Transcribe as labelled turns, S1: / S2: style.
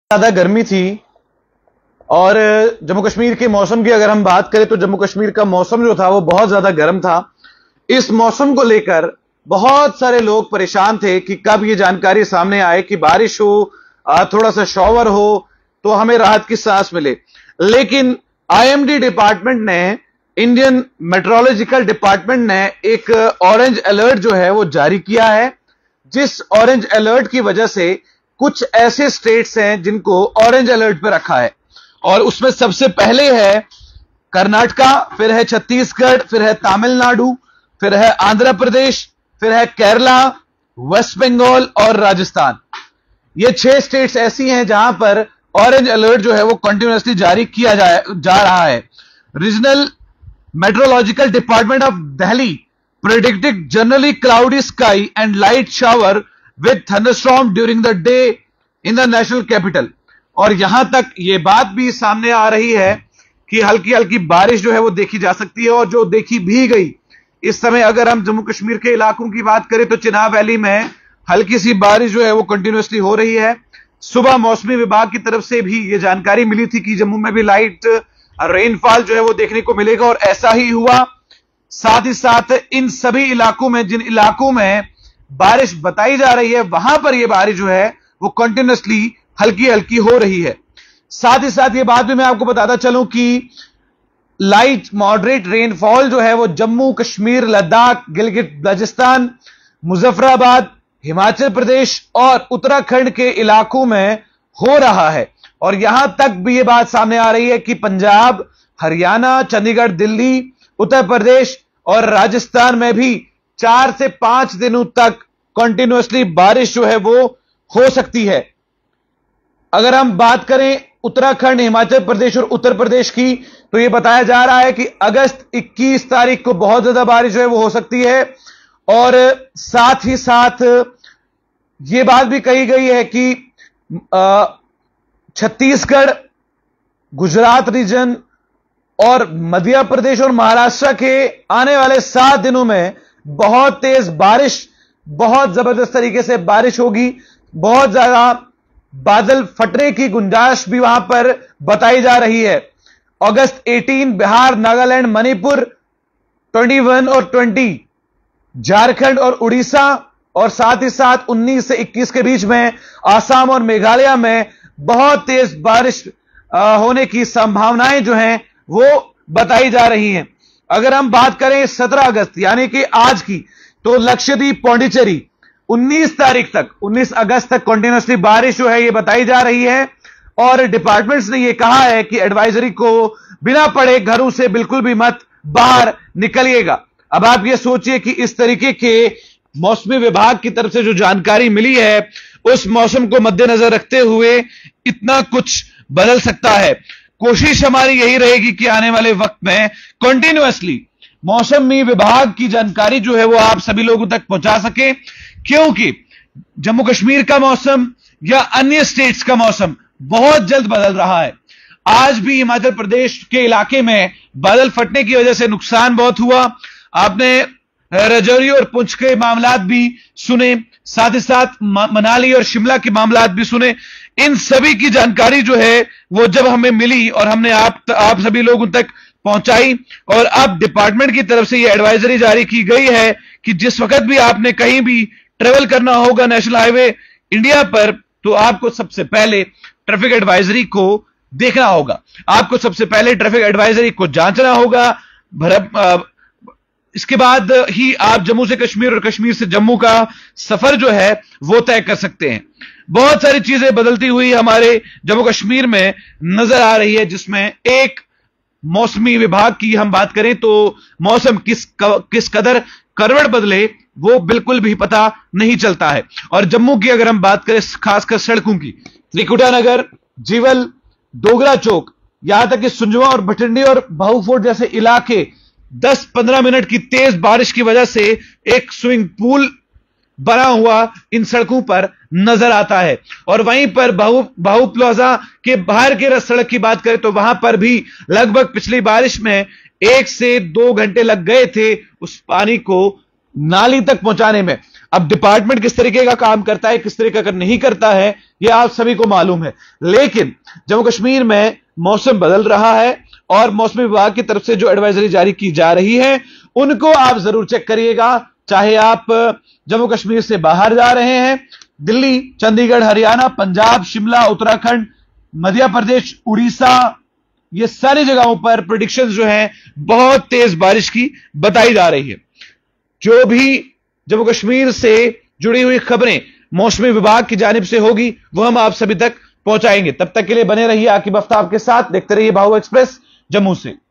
S1: ज्यादा गर्मी थी। और जम्मू कश्मीर के मौसम की अगर हम बात करें तो जम्मू कश्मीर का मौसम जो था वो बहुत ज्यादा गर्म था। इस मौसम को लेकर बहुत सारे लोग परेशान थे कि कब ये जानकारी सामने आए कि बारिश हो, थोड़ा सा शॉवर हो तो हमें राहत की सांस मिले। लेकिन आईएमडी डिपार्टमेंट ने, इंडियन मेट्रोलॉजिकल डिपार्टमेंट ने एक ऑरेंज अलर्ट जो है वो जारी किया है, जिस ऑरेंज अलर्ट की वजह से कुछ ऐसे स्टेट्स हैं जिनको ऑरेंज अलर्ट पे रखा है। और उसमें सबसे पहले है कर्नाटका, फिर है छत्तीसगढ़, फिर है तमिलनाडु, फिर है आंध्र प्रदेश, फिर है केरला, वेस्ट बंगाल और राजस्थान। ये 6 स्टेट्स ऐसी हैं जहां पर ऑरेंज अलर्ट जो है वो कंटिन्यूअसली जारी किया जा रहा है। Regional meteorological department of Delhi predicted generally cloudy sky and light shower with thunderstorm during the day in the national capital. और यहां तक ये बात भी सामने आ रही है कि हल्की हल्की बारिश जो है वो देखी जा सकती है, और जो देखी भी गई। इस समय अगर हम जम्मू कश्मीर के इलाकों की बात करें तो चिनाब वैली में हल्की सी बारिश जो है वो कंटिन्यूअसली हो रही है। सुबह मौसमी विभाग की तरफ से भी ये जानकारी मिली थी कि जम्मू में भी लाइट रेनफॉल जो है वो देखने को मिलेगा, और ऐसा ही हुआ। साथ ही साथ इन सभी इलाकों में, जिन इलाकों में बारिश बताई जा रही है, वहां पर यह बारिश जो है वो कंटिन्यूअसली हल्की हल्की हो रही है। साथ ही साथ ये बात भी मैं आपको बताता चलूं कि लाइट मॉडरेट रेनफॉल जो है वो जम्मू कश्मीर, लद्दाख, गिलगित बल्चिस्तान, मुजफ्फराबाद, हिमाचल प्रदेश और उत्तराखंड के इलाकों में हो रहा है। और यहां तक भी ये बात सामने आ रही है कि पंजाब, हरियाणा, चंडीगढ़, दिल्ली, उत्तर प्रदेश और राजस्थान में भी 4 से 5 दिनों तक कंटिन्यूअसली बारिश जो है वो हो सकती है। अगर हम बात करें उत्तराखंड, हिमाचल प्रदेश और उत्तर प्रदेश की, तो यह बताया जा रहा है कि अगस्त 21 तारीख को बहुत ज्यादा बारिश जो है वो हो सकती है। और साथ ही साथ यह बात भी कही गई है कि छत्तीसगढ़, गुजरात रीजन और मध्य प्रदेश और महाराष्ट्र के आने वाले 7 दिनों में बहुत तेज बारिश, बहुत जबरदस्त तरीके से बारिश होगी। बहुत ज्यादा बादल फटने की गुंजाइश भी वहां पर बताई जा रही है। अगस्त 18 बिहार, नागालैंड, मणिपुर 21 और 20 झारखंड और उड़ीसा, और साथ ही साथ 19 से 21 के बीच में आसाम और मेघालय में बहुत तेज बारिश होने की संभावनाएं जो हैं वो बताई जा रही हैं। अगर हम बात करें 17 अगस्त यानी कि आज की, तो लक्षद्वीप, पौंडीचेरी 19 तारीख तक, 19 अगस्त तक कंटिन्यूअसली बारिश जो है ये बताई जा रही है। और डिपार्टमेंट्स ने ये कहा है कि एडवाइजरी को बिना पढ़े घरों से बिल्कुल भी मत बाहर निकलिएगा। अब आप ये सोचिए कि इस तरीके के मौसमी विभाग की तरफ से जो जानकारी मिली है, उस मौसम को मद्देनजर रखते हुए इतना कुछ बदल सकता है। कोशिश हमारी यही रहेगी कि आने वाले वक्त में कंटिन्यूअसली मौसमी विभाग की जानकारी जो है वो आप सभी लोगों तक पहुंचा सके, क्योंकि जम्मू कश्मीर का मौसम या अन्य स्टेट्स का मौसम बहुत जल्द बदल रहा है। आज भी हिमाचल प्रदेश के इलाके में बादल फटने की वजह से नुकसान बहुत हुआ। आपने राजौरी और पुंछ के मामलात भी सुने, साथ ही साथ मनाली और शिमला के मामलात भी सुने। इन सभी की जानकारी जो है वो जब हमें मिली और हमने आप सभी लोगों तक पहुंचाई, और अब डिपार्टमेंट की तरफ से ये एडवाइजरी जारी की गई है कि जिस वक्त भी आपने कहीं भी ट्रेवल करना होगा नेशनल हाईवे इंडिया पर, तो आपको सबसे पहले ट्रैफिक एडवाइजरी को देखना होगा, आपको सबसे पहले ट्रैफिक एडवाइजरी को जांचना होगा। इसके बाद ही आप जम्मू से कश्मीर और कश्मीर से जम्मू का सफर जो है वो तय कर सकते हैं। बहुत सारी चीजें बदलती हुई हमारे जम्मू कश्मीर में नजर आ रही है, जिसमें एक मौसमी विभाग की हम बात करें तो मौसम किस कदर करवट बदले वो बिल्कुल भी पता नहीं चलता है। और जम्मू की अगर हम बात करें खासकर सड़कों की, त्रिकुटा नगर, जीवल, डोगरा चौक, यहां तक कि सुंजवा और भटिंडी और भाऊफोर्ट जैसे इलाके 10-15 मिनट की तेज बारिश की वजह से एक स्विमिंग पूल बना हुआ इन सड़कों पर नजर आता है। और वहीं पर बाहू प्लाजा के बाहर के सड़क की बात करें तो वहां पर भी लगभग पिछली बारिश में 1 से 2 घंटे लग गए थे उस पानी को नाली तक पहुंचाने में। अब डिपार्टमेंट किस तरीके का काम करता है, किस तरीके का नहीं करता है, यह आप सभी को मालूम है। लेकिन जम्मू कश्मीर में मौसम बदल रहा है और मौसम विभाग की तरफ से जो एडवाइजरी जारी की जा रही है उनको आप जरूर चेक करिएगा। चाहे आप जम्मू कश्मीर से बाहर जा रहे हैं, दिल्ली, चंडीगढ़, हरियाणा, पंजाब, शिमला, उत्तराखंड, मध्य प्रदेश, उड़ीसा, ये सारी जगहों पर प्रेडिक्शंस जो हैं बहुत तेज बारिश की बताई जा रही है। जो भी जम्मू कश्मीर से जुड़ी हुई खबरें मौसमी विभाग की जानिब से होगी वो हम आप सभी तक पहुंचाएंगे। तब तक के लिए बने रहिए आकिब आफ्ताब के साथ, देखते रहिए भाऊ एक्सप्रेस जम्मू से।